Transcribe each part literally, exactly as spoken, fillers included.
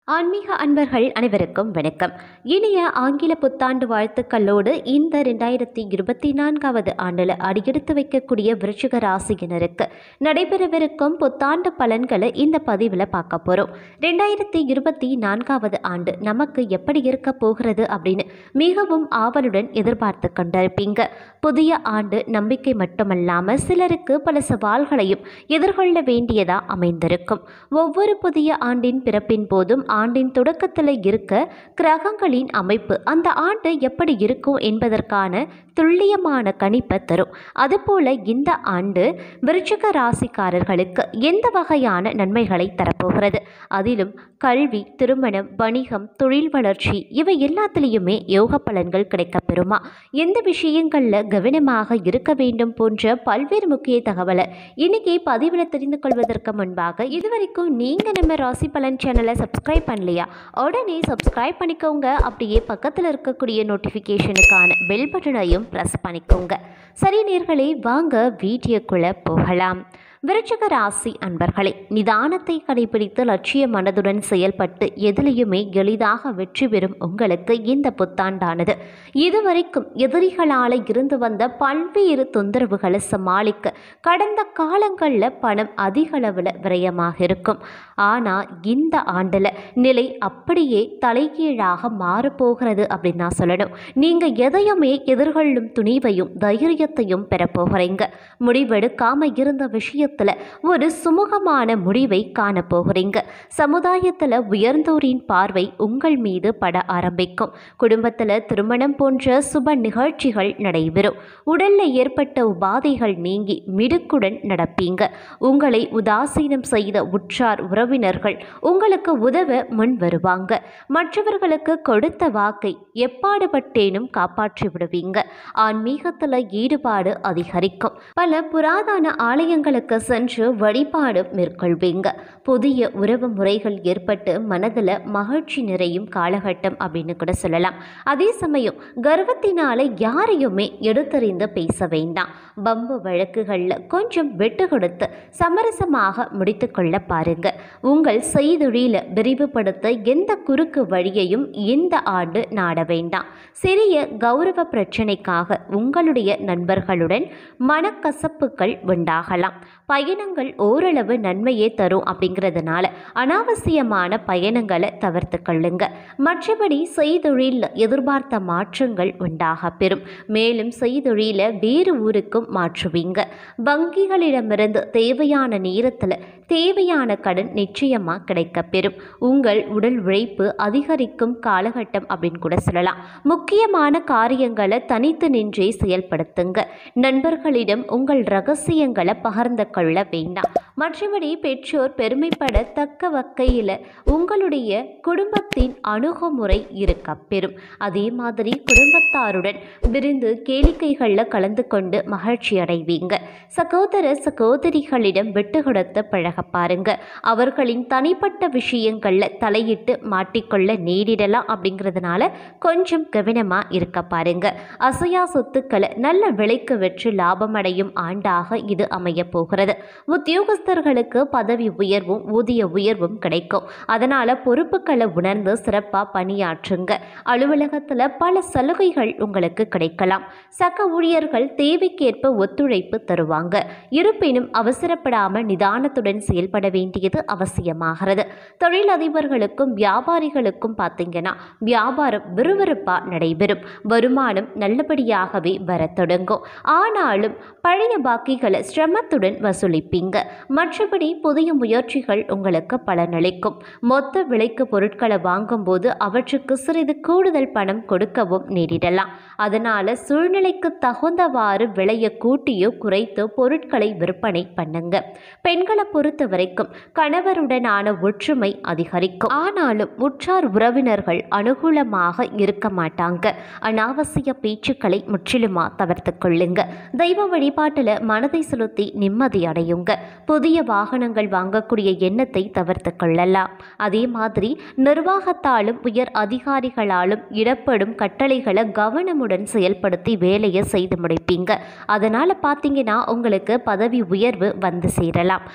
ஆன்மீக அன்பர்கள் அனைவருக்கும் வணக்கம். இனிய ஆங்கில புத்தாண்டு வாழ்த்துக்களோடு இந்த ரெண்டாயிரத்தி இருபத்தி நான்காவது ஆண்டில் அடியெடுத்து வைக்கக்கூடிய விருச்சிக ராசியினருக்கு நடைபெறவிருக்கும் புத்தாண்டு பலன்களை இந்த பதிவில் பார்க்க போகிறோம். ரெண்டாயிரத்தி இருபத்தி நான்காவது ஆண்டு நமக்கு எப்படி இருக்க போகிறது அப்படின்னு மிகவும் ஆவலுடன் எதிர்பார்த்து கொண்டிருப்பீங்க. புதிய ஆண்டு நம்பிக்கை மட்டுமல்லாமல் சிலருக்கு பல சவால்களையும் எதிர்கொள்ள வேண்டியதா அமைந்திருக்கும். ஒவ்வொரு புதிய ஆண்டின் பிறப்பின் போதும் ஆண்டின் தொடக்கத்தில் இருக்க கிரகங்களின் அமைப்பு அந்த ஆண்டு எப்படி இருக்கும் என்பதற்கான துல்லியமான கணிப்பை தரும். அதுபோல இந்த ஆண்டு விருச்சிக ராசிக்காரர்களுக்கு எந்த வகையான நன்மைகளை தரப்போகிறது, அதிலும் கல்வி, திருமணம், வணிகம், தொழில் வளர்ச்சி இவை எல்லாத்திலையுமே யோக பலன்கள் கிடைக்கப்பெறுமா, எந்த விஷயங்களில் கவனமாக இருக்க வேண்டும் போன்ற பல்வேறு முக்கிய தகவலை இன்னைக்கு பதிவில் தெரிந்து கொள்வதற்கு முன்பாக இதுவரைக்கும் நீங்கள் நம்ம ராசி பலன் சேனலை சப்ஸ்கிரைப் பண்ணலையா, உடனே சப்ஸ்கிரைப் பண்ணிக்கோங்க. அப்படியே பக்கத்தில் இருக்கக்கூடிய நோட்டிஃபிகேஷனுக்கான பெல் பட்டனையும் ப்ரெஸ் பண்ணிக்கோங்க. சரி நேயர்களே, வாங்க வீடியோக்குள்ளே போகலாம். விருச்சிக ராசி அன்பர்களே, நிதானத்தை கடைபிடித்து லட்சிய மனதுடன் செயல்பட்டு எதிலையுமே எளிதாக வெற்றி பெறும் உங்களுக்கு இந்த புத்தாண்டானது இதுவரைக்கும் எதிரிகளால் இருந்து வந்த பல்வேறு தொந்தரவுகளை சமாளிக்க கடந்த காலங்களில் பணம் அதிக அளவில் விரயமாக இருக்கும். ஆனால் இந்த ஆண்டில் நிலை அப்படியே தலைகீழாக மாறப்போகிறது அப்படின்னு நான் சொல்லணும். நீங்கள் எதையுமே எதிர்கொள்ளும் துணிவையும் தைரியத்தையும் பெறப்போகிறீங்க. முடிவெடுக்காம இருந்த விஷயத்தை ஒரு சுமூகமான முடிவை காணப்போகிறீங்க. சமுதாயத்தில் உயர்ந்தோரின் பார்வை உங்கள் மீது பட ஆரம்பிக்கும். குடும்பத்தில் திருமணம் போன்ற சுப நிகழ்ச்சிகள் நடைபெறும். உடலில் ஏற்பட்ட உபாதைகள் நீங்கி மிடுக்குடன் நடப்பீங்க. உங்களை உதாசீனம் செய்த உற்றார் உறவினர்கள் உங்களுக்கு உதவ முன் வருவாங்க. மற்றவர்களுக்கு கொடுத்த வாக்கை எப்பாடுபட்டேனும் காப்பாற்றி விடுவீங்க. ஆன்மீகத்தில் ஈடுபாடு அதிகரிக்கும். பல புராதன ஆலயங்களுக்கு சென்று வழிபாடு மேற்கொள்வீங்க. புதிய உறவு முறைகள் ஏற்பட்டு மனதில் மகிழ்ச்சி நிறையும் காலகட்டம் அப்படின்னு கூட சொல்லலாம். அதே சமயம் கர்வத்தினால யாரையுமே எடுத்தறிந்து பேச வேண்டாம். பம்பு வழக்குகளில் கொஞ்சம் விட்டு கொடுத்து சமரசமாக முடித்து கொள்ள பாருங்க. உங்கள் செய்தொழில விரிவுபடுத்த எந்த குறுக்கு வழியையும் இந்த ஆண்டு நாட வேண்டாம். சிறிய கௌரவ பிரச்சனைக்காக உங்களுடைய நண்பர்களுடன் மனக்கசப்புகள் உண்டாகலாம். பயணங்கள் ஓரளவு நன்மையே தரும். அப்படிங்கிறதுனால அனாவசியமான பயணங்களை தவிர்த்து கொள்ளுங்க. மற்றபடி செய்தொழில் எதிர்பார்த்த மாற்றங்கள் உண்டாக பெறும். மேலும் செய்தொழில வேறு ஊருக்கும் மாற்றுவீங்க. வங்கிகளிடமிருந்து தேவையான நேரத்தில் தேவையான கடன் நிச்சயமாக கிடைக்க பெறும். உங்கள் உடல் உழைப்பு அதிகரிக்கும் காலகட்டம் அப்படின்னு கூட சொல்லலாம். முக்கியமான காரியங்களை தனித்து நின்றே செயல்படுத்துங்க. நண்பர்களிடம் உங்கள் ரகசியங்களை பகிர்ந்து கொள்ள வேண்டாம். மற்றபடி பெற்றோர் பெருமைப்படத்தக்க வகையில் உங்களுடைய குடும்பத்தின் அணுகுமுறை இருக்க பெறும். அதே மாதிரி குடும்பத்தாருடன் விருந்து கேளிக்கைகளில் கலந்து கொண்டு மகிழ்ச்சி அடைவீங்க. சகோதர சகோதரிகளிடம் விட்டு கொடுத்து பழக பாருங்க. அவர்களின் தனிப்பட்ட விஷயங்களில் தலையிட்டு மாட்டிக்கொள்ள நேரிடலாம். அப்படிங்கிறதுனால கொஞ்சம் கவனமாக இருக்க பாருங்க. அசையா சொத்துக்களை நல்ல விலைக்கு வெற்றி லாபம் அடையும் ஆண்டாக இது அமைய போகிறது. உத்தியோகஸ்தர்களுக்கு பதவி உயர்வும் ஊதிய உயர்வும் கிடைக்கும். அதனால பொறுப்புகளை உணர்ந்து சிறப்பாக பணியாற்றுங்க. அலுவலகத்தில் பல சலுகைகள் உங்களுக்கு கிடைக்கலாம். சக ஊழியர்கள் தேவைக்கேற்ப ஒத்துழைப்பு தருவாங்க. இருப்பினும் அவசரப்படாமல் நிதானத்துடன் செயல்பட வேண்டியது அவசியமாகிறது. தொழிலதிபர்களுக்கும் வியாபாரிகளுக்கும் பார்த்தீங்கன்னா வியாபாரம் விறுவிறுப்பாக நடைபெறும். வருமானம் நல்லபடியாகவே வர தொடங்கும். ஆனாலும் பழைய பாக்கிகளை சிரமத்துடன் வசூலிப்பீங்க. மற்றபடி புதிய முயற்சிகள் உங்களுக்கு பலனளிக்கும். மொத்த விலைக்கு பொருட்களை வாங்கும்போது அவற்றுக்கு சிறிது கூடுதல் பணம் கொடுக்கவும் நேரிடலாம். அதனால சூழ்நிலைக்கு தகுந்தவாறு விலையை கூட்டியோ குறைத்தோ பொருட்களை விற்பனை பண்ணுங்க. பெண்களை பொறுத்த வரைக்கும் கணவருடனான ஒற்றுமை அதிகரிக்கும். ஆனாலும் உற்றார் உறவினர்கள் அனுகூலமாக இருக்க மாட்டாங்க. அனாவசிய பேச்சுக்களை முற்றிலுமா தவிர்த்து கொள்ளுங்க. தெய்வ வழிபாட்டில் மனதை செலுத்தி நிம்மதி அடையுங்க. புதிய வாகனங்கள் வாங்கக்கூடிய எண்ணத்தை தவிர்த்து கொள்ளலாம். அதே மாதிரி நிர்வாகத்தாலும் உயர் அதிகாரிகளாலும் இடப்படும் கட்டளைகளை கவனமுடன் செயல்படுத்தி வேலையை செய்து முடிப்பீங்க. அதனால பார்த்தீங்கன்னா உங்களுக்கு பதவி உயர்வு வந்து சேரலாம். அதே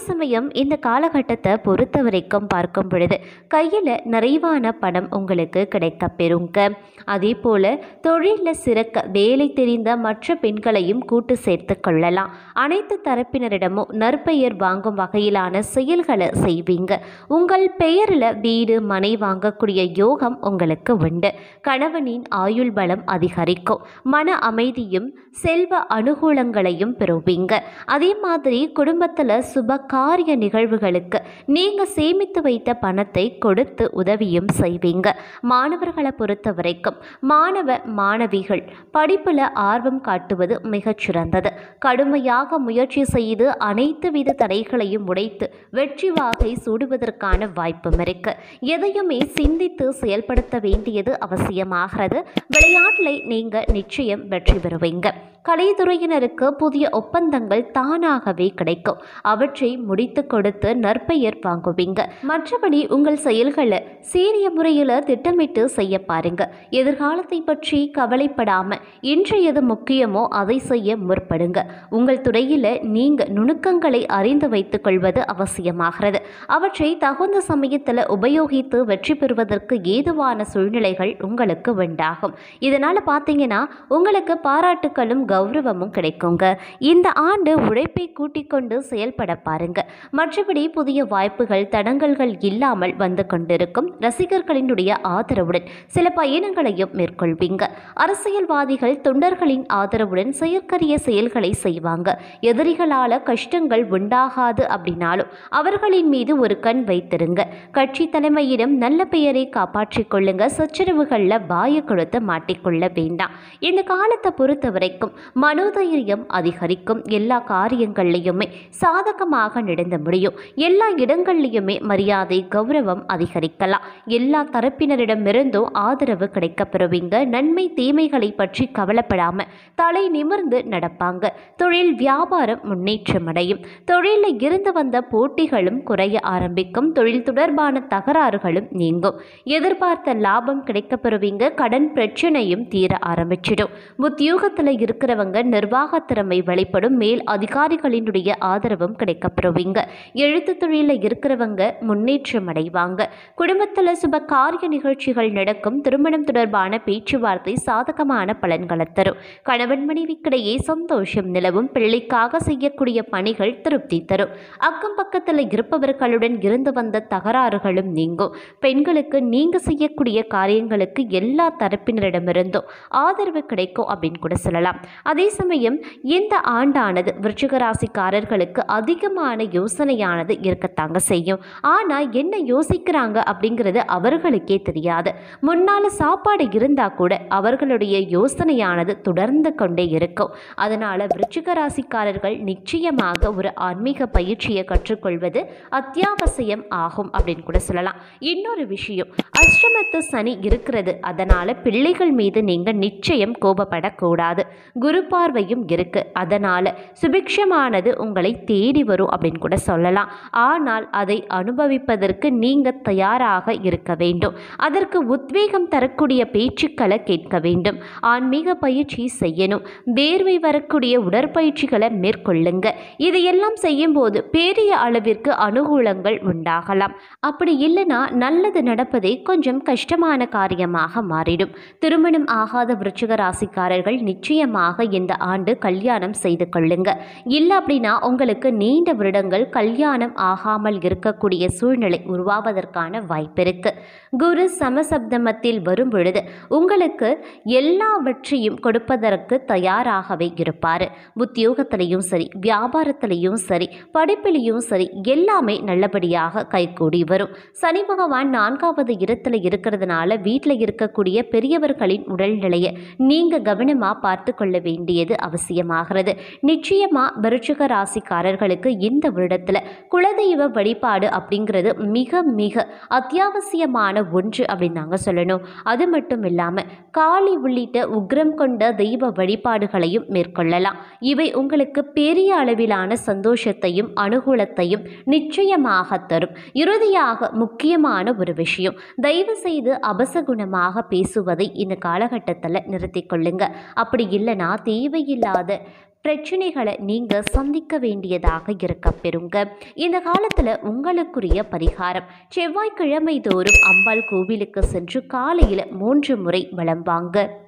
சமயம் இந்த காலகட்டத்தை பொறுத்த வரைக்கும் பார்க்கும் பொழுது கையில் நிறைவான பணம் உங்களுக்கு கிடைக்க பெறுங்க. அதே போல் தொழிலில் சிறக்க வேலை தெரிந்த மற்ற பெண்களையும் கூட்டு சேர்த்து கொள்ளலாம். அனைத்து தரப்பினரிடமும் நற்பெயர் வாங்கும் வகையிலான செயல்களை செய்வீங்க. உங்கள் பெயரில் வீடு மனை வாங்கக்கூடிய யோகம் உங்களுக்கு உண்டு. கணவனின் ஆயுள் பலம் அதிகரிக்கும். மன அமைதியும் செல்வ அனுகூலங்களையும் பெறுவீங்க. அதே மாதிரி குடும்பத்தில் சுப காரிய நிகழ்வுகளுக்கு நீங்கள் சேமித்து வைத்த பணத்தை கொடுத்து உதவியும் செய்வீங்க. மாணவர்களை பொறுத்த வரைக்கும் மாணவ மாணவிகள் படிப்பில் ஆர்வம் காட்டுவது மிகச்சிறந்தது. கடுமையாக முயற்சி செய்து அனைத்து வித தடைகளையும் உடைத்து வெற்றி வாகை சூடுவதற்கான வாய்ப்பும் இருக்கு. எதையுமே சிந்தித்து செயல்படுத்த வேண்டியது அவசியமாகிறது. விளையாட்டில் நீங்கள் நிச்சயம் வெற்றி பெறுவீங்க. கலைத்துறையினருக்கு புதிய ஒப்பந்தங்கள் தானாகவே கிடைக்கும். அவற்றை முடித்து கொடுத்து நற்பெயர் வாங்குவீங்க. மற்றபடி உங்கள் செயல்களை சீரிய முறையில் திட்டமிட்டு செய்ய பாருங்க. எதிர்காலத்தை பற்றி கவலைப்படாம இன்று எது முக்கியமோ அதை செய்ய முற்படுங்க. உங்கள் துறையில் நீங்கள் நுணுக்கங்களை அறிந்து வைத்துக் கொள்வது அவசியமாகிறது. அவற்றை தகுந்த சமயத்தில் உபயோகித்து வெற்றி பெறுவதற்கு ஏதுவான சூழ்நிலைகள் உங்களுக்கு உண்டாகும். இதனால் பார்த்தீங்கன்னா உங்களுக்கு பாராட்டுக்களும் கௌரவமும் கிடைக்குங்க. இந்த ஆண்டு உழைப்பை கூட்டிக் கொண்டு செயல்பட பாருங்க. மற்றபடி புதிய வாய்ப்புகள் தடங்கல்கள் இல்லாமல் வந்து கொண்டிருக்கும். ரசிகர்களினுடைய ஆதரவுடன் சில பயணங்களையும் மேற்கொள்வீங்க. அரசியல்வாதிகள் தொண்டர்களின் ஆதரவுடன் செயற்கரிய செயல்களை செய்வாங்க. எதிரிகளால கஷ்டங்கள் உண்டாகாது அப்படின்னாலும் அவர்களின் மீது ஒரு கண் வைத்திருங்க. கட்சி தலைமையிடம் நல்ல பெயரை காப்பாற்றிக் கொள்ளுங்க. சச்சரவுகளில் வாய கொடுத்து மாட்டிக்கொள்ள வேண்டாம். இந்த காலத்தை பொறுத்த வரைக்கும் மனோதைரியம் அதிகரிக்கும். எல்லா காரியங்கள்லையுமே சாதகமாக நடந்து முடியும். எல்லா இடங்கள்லையுமே மரியாதை கௌரவம் அதிகரிக்கலாம். எல்லா தரப்பினரிடமிருந்தும் ஆதரவு கிடைக்க பெறுவீங்க. நன்மை தீமைகளை பற்றி கவலைப்படாம தலை நிமிர்ந்து நடப்பாங்க. தொழில் வியாபாரம் முன்னேற்றம் அடையும். தொழிலில் இருந்து வந்த போட்டிகளும் குறைய ஆரம்பிக்கும். தொழில் தொடர்பான தகராறுகளும் நீங்கும். எதிர்பார்த்த லாபம் கிடைக்க பெறுவீங்க. கடன் பிரச்சனையும் தீர ஆரம்பிச்சிடும். உத்தியோகத்தில் இருக்கிறவங்க நிர்வாக திறமை வெளிப்படும். மேல் அதிகாரிகளினுடைய ஆதரவும் கிடைக்க பெறுவீங்க. எழுத்து தொழிலில் இருக்கிறவங்க முன்னேற்றம் அடைவாங்க. குடும்பத்தில் சுப காரிய நிகழ்ச்சிகள் நடக்கும். திருமணம் தொடர்பான பேச்சுவார்த்தை சாதகமான பலன்களை தரும். கணவன் மனைவிக்கிடையே சந்தோஷம் நிலவும். பிள்ளைக்காக செய்யக்கூடிய பணிகள் திருப்தி தரும். அக்கம் பக்கத்தில் இருப்பவர்களுடன் இருந்து வந்த தகராறுகளும் நீங்கும். பெண்களுக்கு நீங்க செய்யக்கூடிய காரியங்களுக்கு எல்லா தரப்பினரிடமிருந்தும் ஆதரவு கிடைக்கும் அப்படின்னு கூட சொல்லலாம். அதே சமயம் இந்த ஆண்டானது விருச்சிக ராசிக்காரர்களுக்கு அதிகமான யோசனையானது இருக்கத்தாங்க செய்யும். ஆனால் என்ன யோசிக்கிறாங்க அப்படிங்கிறது அவர்களுக்கே தெரியாது. முன்னால் சாப்பாடு இருந்தால் கூட அவர்களுடைய யோசனையானது தொடர்ந்து கொண்டே இருக்கும். அதனால் விருச்சிக ராசிக்காரர்கள் நிச்சயமாக ஒரு ஆன்மீக பயிற்சியை கற்றுக்கொள்வது அத்தியாவசியம் ஆகும் அப்படின்னு கூட சொல்லலாம். இன்னொரு விஷயம், அஷ்டமத்து சனி இருக்கிறது. அதனால் பிள்ளைகள் மீது நீங்கள் நிச்சயம் கோபப்படக்கூடாது. குரு பார்வையும் இருக்கு. அதனால் சுபிக்ஷமானது உங்களை தேடி வரும் அப்படின்னு கூட சொல்லலாம். ஆனால் அதை அனுபவிப்பதற்கு நீங்கள் தயாராக இருக்க வேண்டும். அதற்கு உத்வேகம் தரக்கூடிய பேச்சுக்களை கேட்க வேண்டும். ஆன்மீக பயிற்சி செய்யணும். வேர்வை வரக்கூடிய உடற்பயிற்சிகளை மேற்கொள்ளுங்க. இதையெல்லாம் செய்யும் போது பெரிய அளவிற்கு அனுகூலங்கள் உண்டாகலாம். அப்படி இல்லைன்னா நல்லது நடப்பதே கொஞ்சம் கஷ்டமான காரியமாக மாறிடும். திருமணம் ஆகாத விருச்சிக ராசிக்காரர்கள் நிச்சயமாக இந்த ஆண்டு கல்யாணம் செய்து கொள்ளுங்க. இல்லை அப்படின்னா உங்களுக்கு நீண்ட வருடங்கள் கல்யாணம் ஆகாமல் இருக்கக்கூடிய சூழ்நிலை உருவாவதற்கான வாய்ப்பு இருக்கு. குரு சமசப்தமத்தில் வரும் பொழுது உங்களுக்கு எல்லாவற்றையும் கொடுப்பதற்கு தயாராகவே இருப்பார். உத்தியோகத்திலையும் சரி, வியாபாரத்திலையும் சரி, படிப்பிலையும் சரி, எல்லாமே நல்லபடியாக கைகூடி வரும். சனி பகவான் நான்காவது இடத்துல இருக்கிறதுனால வீட்டில் இருக்கக்கூடிய பெரியவர்களின் உடல்நிலையை நீங்க கவனமா பார்த்து கொள்ள வேண்டியது அவசியமாகிறது. நிச்சயமா விருச்சிக ராசிக்காரர்களுக்கு இந்த வருடத்துல குலதெய்வ வழிபாடு அப்படிங்கிறது மிக மிக அத்தியாவசியமான ஒன்று அப்படின்னு நாங்கள் சொல்லணும். அது மட்டும் இல்லாமல் காளி உள்ளிட்ட உக்ரம் கொண்ட தெய்வ வழிபாடுகளையும் மேற்கொள்ளலாம். இவை உங்களுக்கு பெரிய அளவிலான சந்தோஷத்தையும் அனுகூலத்தையும் நிச்சயமாக தரும். இறுதியாக முக்கியமான ஒரு விஷயம், தயவு செய்து அபசகுணமாக பேசுவதை இந்த காலகட்டத்தில் நிறுத்தி கொள்ளுங்க. அப்படி இல்லைனா தேவையில்லாத பிரச்சனைகளை நீங்கள் சந்திக்க வேண்டியதாக இருக்க பெறுங்க. இந்த காலத்தில் உங்களுக்குரிய பரிகாரம் செவ்வாய்க்கிழமை தோறும் அம்பாள் கோவிலுக்கு சென்று காலையில் மூன்று முறை வலம் வாங்க.